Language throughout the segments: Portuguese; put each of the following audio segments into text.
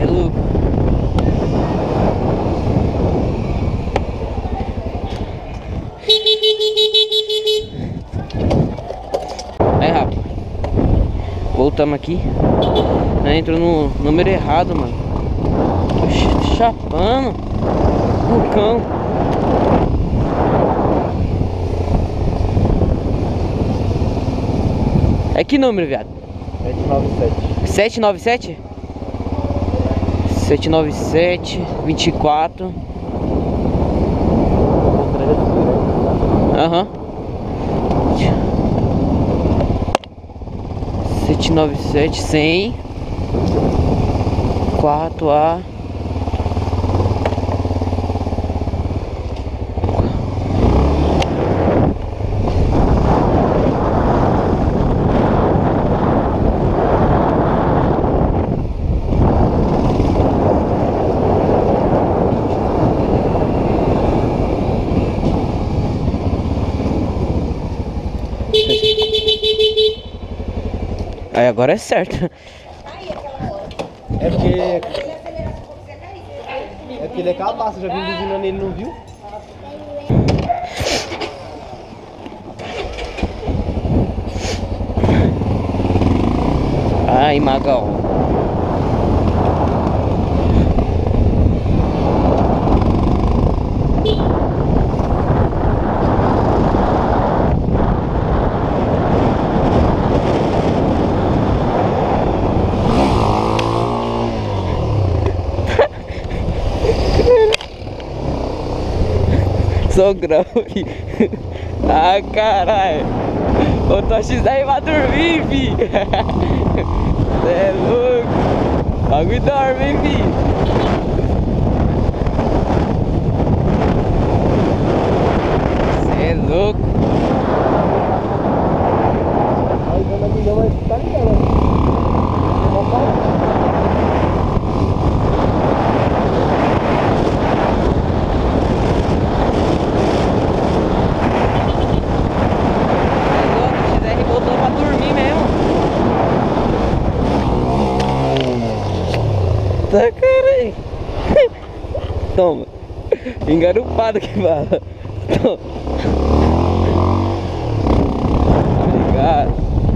louco. Aí, rapaz. Voltamos aqui. Entrou no número errado, mano. Tô chapando no cão. É que número, viado? 797? 797 24. Aham. 797 100 4A. Aí agora é certo. É porque ele é cabaço, já vi buzinando ele, não viu? Ai, Magal. Sogrão. Ah, caralho. O Toshis aí vai dormir, fi. Cê é louco. O bagulho dorme, hein, fi. Cê é louco. Aí dona Guilherme, mas tá ligado, né? Tá, caralho. Toma. Engarupado que fala. Toma. Obrigado.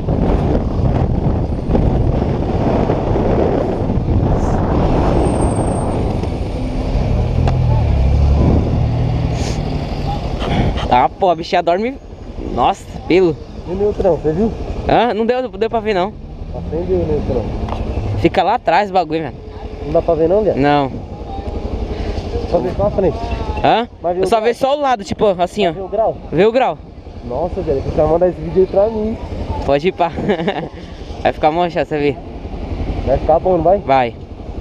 Ah, pô, a bichinha dorme. Nossa, pelo. E o neutrão, você viu? Ah, não deu pra ver não. Acendeu o neutrão. Fica lá atrás o bagulho, velho. Não dá pra ver não, Lian? Não. Só ver pra frente. Hã? Mas Eu só vejo só o lado, tipo, assim, ó. Vê o grau? Vê o grau. Nossa, velho, você vai mandar esse vídeo aí pra mim. Pode ir pra. Vai ficar manchado, você vê. Vai ficar bom, não vai? Vai.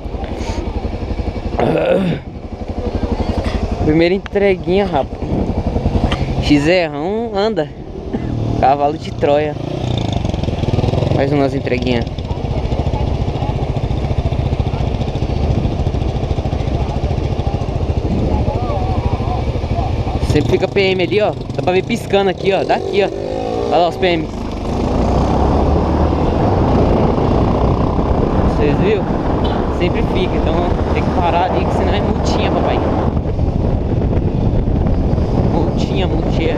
Primeira entreguinha, rapaz. XR1 anda. Cavalo de Troia. Mais umas entreguinhas. Sempre fica PM ali, ó. Dá pra ver piscando aqui, ó. Daqui, ó. Olha lá os PM. Vocês viram? Sempre fica. Então tem que parar ali, que senão é multinha, papai. Multinha, multinha.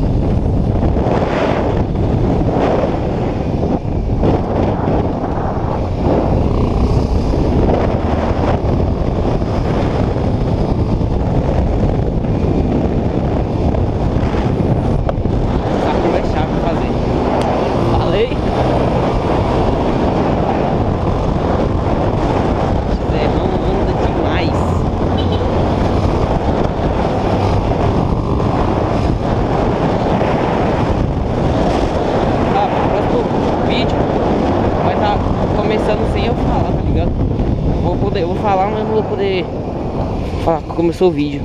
Eu vou falar, mas não vou poder falar que começou o vídeo.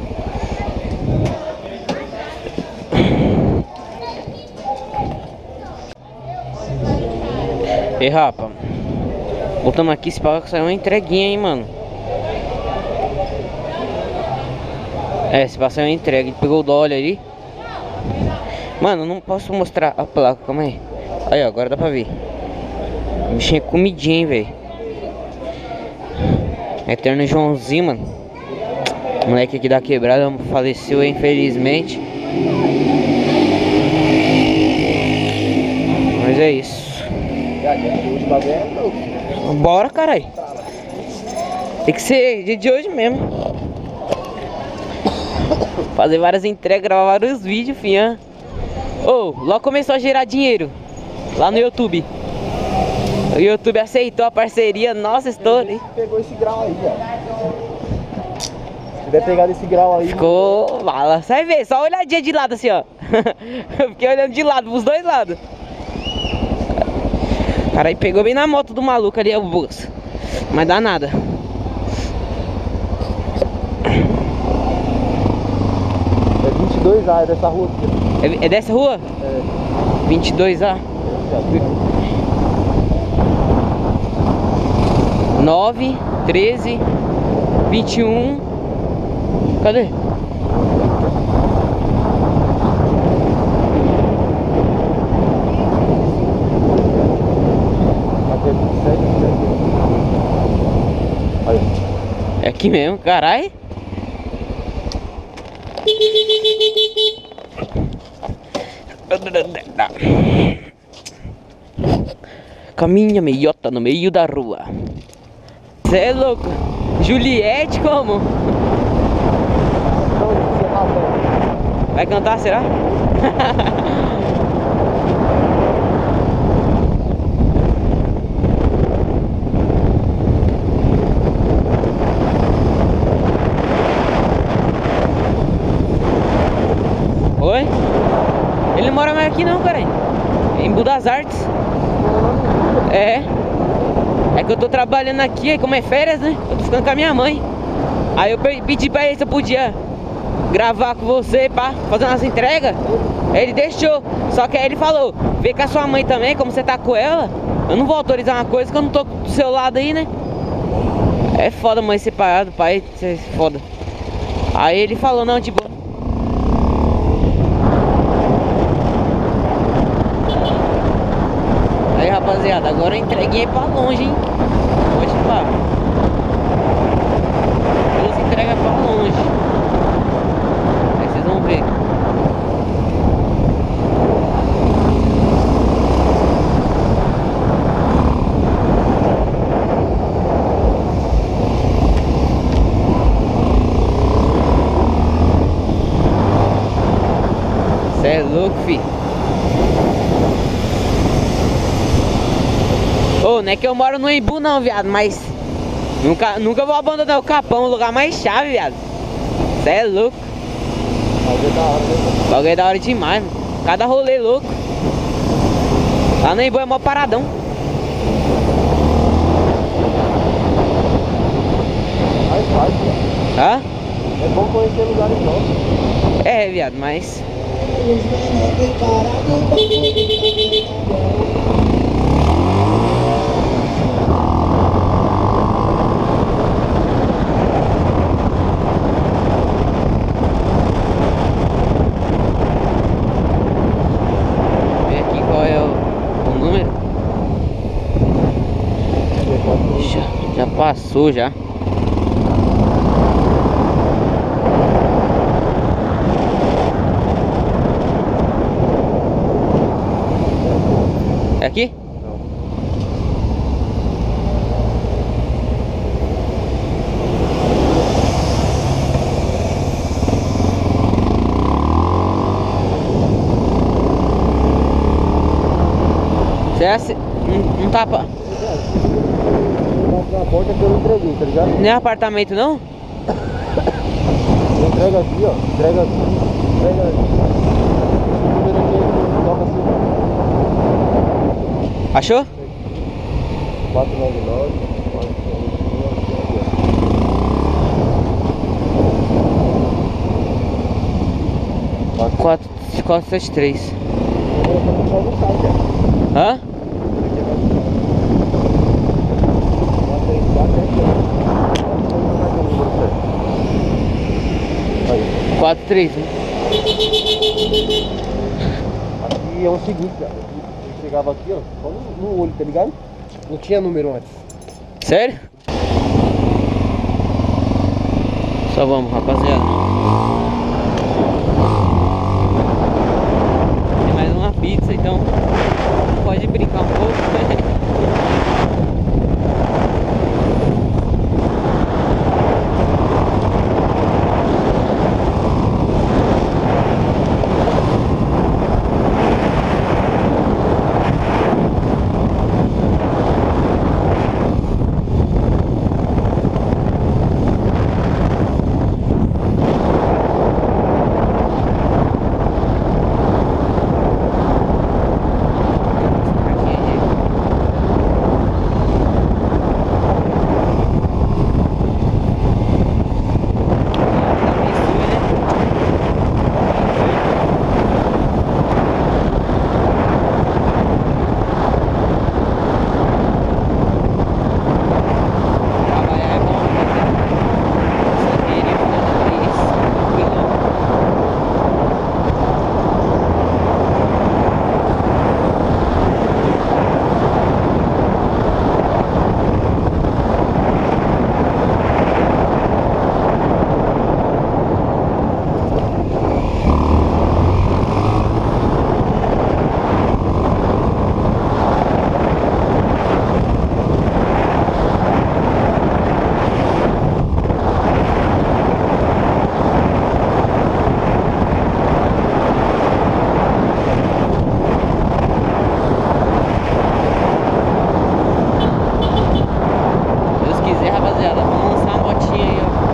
E rapa, voltamos aqui, se paga que saiu uma entreguinha, hein, mano. É, se passar uma entrega, ele pegou o dólar ali. Mano, não posso mostrar a placa, calma aí. Aí, ó, agora dá pra ver. O bichinho é comidinho, hein, velho. Eterno Joãozinho, mano. Moleque aqui da quebrada faleceu, infelizmente. Mas é isso. Bora, caralho. Tem que ser dia de hoje mesmo. Fazer várias entregas, gravar vários vídeos, fiã. Logo começou a gerar dinheiro lá no YouTube. O YouTube aceitou a parceria, nossa, estourei. Pegou esse grau aí, ó. Se tiver pegado esse grau aí. Ficou bala. Você vai ver, só uma olhadinha de lado assim, ó. Eu fiquei olhando de lado, pros dois lados. Cara, aí pegou bem na moto do maluco ali, o bolso. Mas dá nada. É 22A, é dessa rua aqui. É dessa rua? É. 22A. 9, 13, 21. Cadê? Aqui é 27, aí. É aqui mesmo, carai. Caminha meiota no meio da rua. Cê é louco. Juliette como? Vai cantar, será? Oi? Ele não mora mais aqui não, cara. Em Budas Artes. É. É que eu tô trabalhando aqui, aí como é férias, né? Eu tô ficando com a minha mãe. Aí eu pedi pra ele se eu podia gravar com você, pá, fazer umas entregas. Ele deixou. Só que aí ele falou, vê com a sua mãe também, como você tá com ela. Eu não vou autorizar uma coisa que eu não tô do seu lado aí, né? É foda mãe separado, pai, é foda. Aí ele falou, não, de boa. Aí rapaziada, agora eu entreguei pra longe, hein? Pode pá. Duas entregas pra longe. Aí vocês vão ver. Cê é louco, fi. Não é que eu moro no Embu não, viado, mas nunca vou abandonar o Capão, o lugar mais chave, viado. Cê é louco. Bagulho é da hora, né? Bagulho é da hora demais, mano. Cada rolê louco. Lá no Embu é mó paradão. Vai, Hã? é bom conhecer lugares novos. É, viado, mas... Vê aqui qual é o número. Já passou já. É aqui? Não. Você não tá pra... Na porta que eu entreguei, tá ligado? Nem apartamento não? Entrega aqui, ó. Entrega aqui. Entrega aqui. Número aqui, toca assim. Achou? 499. 473. Hã? 43, né? Aqui é o seguinte, cara. Eu chegava aqui, ó, só no olho, tá ligado? Não tinha número antes. Sério? Só vamos, rapaziada. Tem mais uma pizza, então pode brincar um pouco. Deus quiser, rapaziada, vamos lançar uma motinha aí, ó.